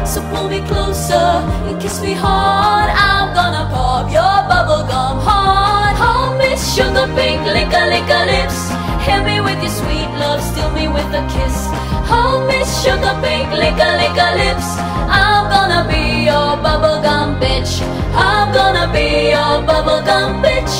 So pull me closer and kiss me hard. I'm gonna pop your bubblegum heart. Oh, Miss Sugar Pink, lick a lips. Hit me with your sweet love, steal me with a kiss. Oh, Miss Sugar Pink, lick a lips. I'm gonna be your bubblegum bitch. I'm gonna be your bubblegum bitch.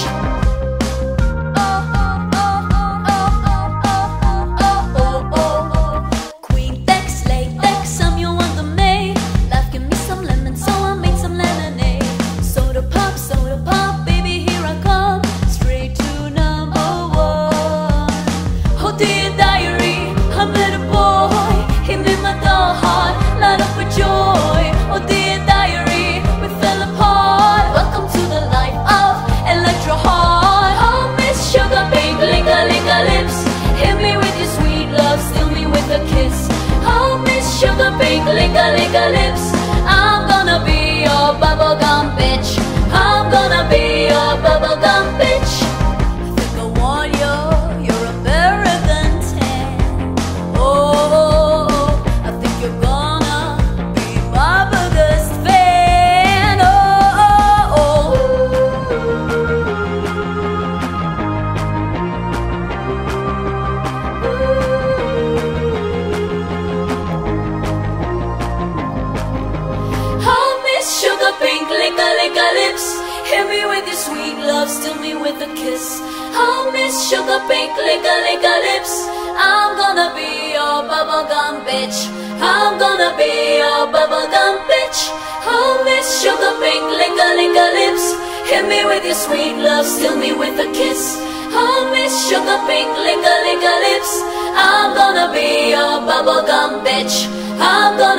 Lick a lips. I'm gonna be your bubblegum bitch. I'm gonna be your bubblegum bitch. I think I want you're American tan. Oh, I think you're gonna be my biggest fan. Sugar Pink, lick a lips. Hit me with your sweet love, steal me with a kiss. Oh, Miss Sugar Pink, lick a lips. I'm gonna be your bubblegum bitch. I'm gonna be your bubblegum bitch. Oh, Miss Sugar Pink, lick a lips. Hit me with your sweet love, steal me with a kiss. Oh, Miss Sugar Pink, lick a lips. I'm gonna be your bubblegum bitch. I'm gonna